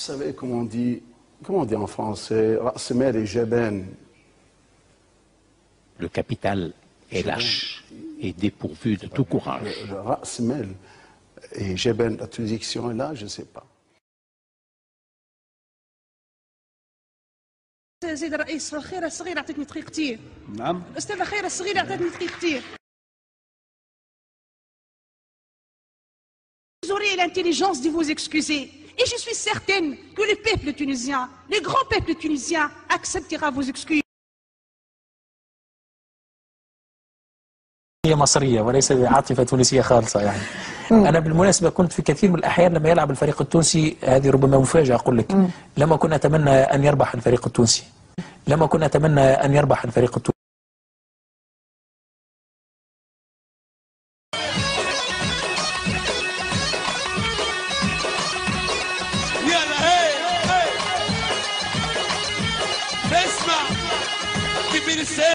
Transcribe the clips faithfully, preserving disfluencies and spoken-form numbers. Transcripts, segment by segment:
savez comment on dit, comment on dit en français, رأس مال et جبان. Le capital est lâche et dépourvu de tout courage. Le, le رأس مال et جبان, la traduction est là, je ne sais pas. سيد الرئيس الخيرة الصغيرة أعطتني دقيقتين. نعم. الأستاذة خيرة الصغيرة أعطتني دقيقتين. Vous aurez l'intelligence de vous excuser. Et je suis certaine que le peuple tunisien, le grand peuple tunisien, acceptera vos excuses. هي مصرية وليس عاطفة تونسية خالصة يعني. أنا بالمناسبة كنت في كثير من الأحيان لما يلعب الفريق التونسي، هذه ربما مفاجأة أقول لك، لما كنا نتمنى أن يربح الفريق التونسي. لما كنا نتمنى أن يربح الفريق التونسي. يلا هي هي اسمع كبير السيد.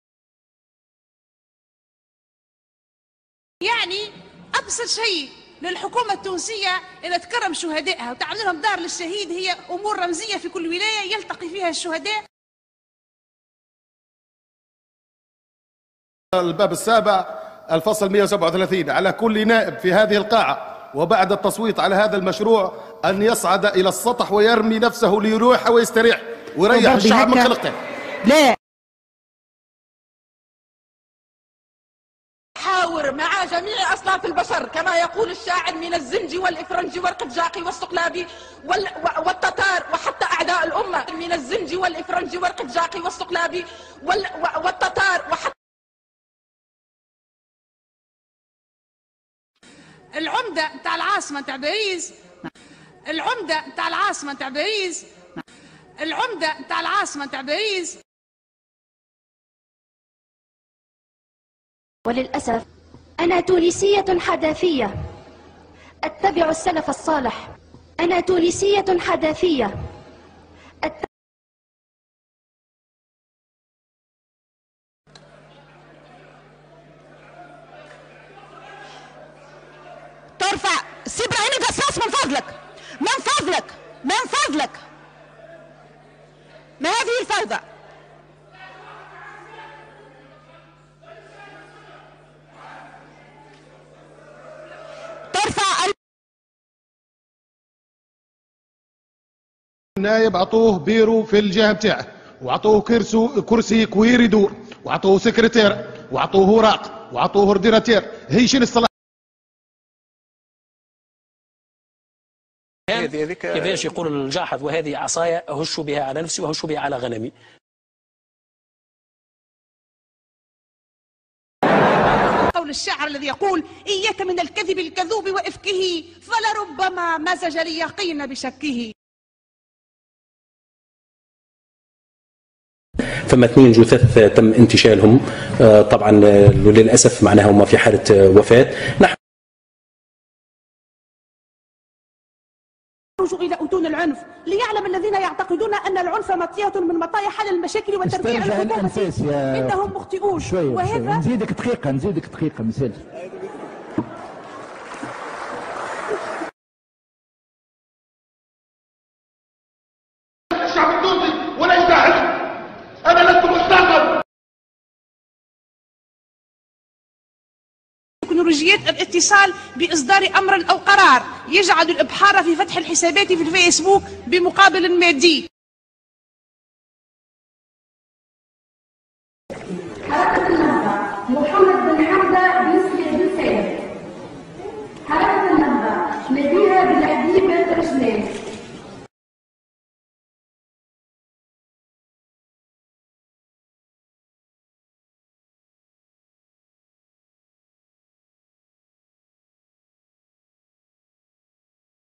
يعني أبسط شيء للحكومة التونسية أن تكرم شهدائها وتعمل لهم دار للشهيد، هي أمور رمزية في كل ولاية يلتقي فيها الشهداء. الباب السابع الفصل مئة وسبعة وثلاثين: على كل نائب في هذه القاعة وبعد التصويت على هذا المشروع أن يصعد إلى السطح ويرمي نفسه ليروح ويستريح ويريح الشعب من قلقه. لا حاور مع جميع أصناف البشر كما يقول الشاعر من الزنجي والإفرنجي والقبجاقي والسقلابي والتتار وحتى أعداء الأمة، من الزنجي والإفرنجي والقبجاقي والسقلابي والتتار وحتى العمدة نتاع العاصمة نتاع باريس، العمدة نتاع العاصمة نتاع باريس، العمدة نتاع العاصمة نتاع باريس. وللأسف أنا تونسية حداثية أتبع السلف الصالح. أنا تونسية حداثية أتبع ترفع سي ابراهيم قصاص من فضلك من فضلك من فضلك. ما هذه الفوضى؟ ترفع النايب عطوه بيرو في الجهة بتاعه، وعطوه كرسي كرسي كوير يدور، وعطوه سكرتير، وعطوه اوراق، وعطوه اورديناتير. هي شنو الصلاح؟ كيفاش يقول الجاحظ وهذه عصاي أهش بها على نفسي وأهش بها على غنمي. قول الشاعر الذي يقول: إياك من الكذب الكذوب وإفكه فلربما مزج اليقين بشكه. فما اثنين جثث تم انتشالهم طبعا للأسف معناها هم في حالة وفاة. نحن نخرج إلى أتون العنف ليعلم الذين يعتقدون أن العنف مطية من مطايا حل المشاكل وترفيع الحكومة إنهم مخطئون. شوية وهذا شوية. نزيدك دقيقة نزيدك دقيقة مثال. الشعب التونسي ولا يزعل. أنا لست مستغرب. تكنولوجيات الاتصال بإصدار أمر أو قرار يجعل الإبحار في فتح الحسابات في الفيسبوك بمقابل مادي. حركة النهضة محمد بن حمزة بن سيد.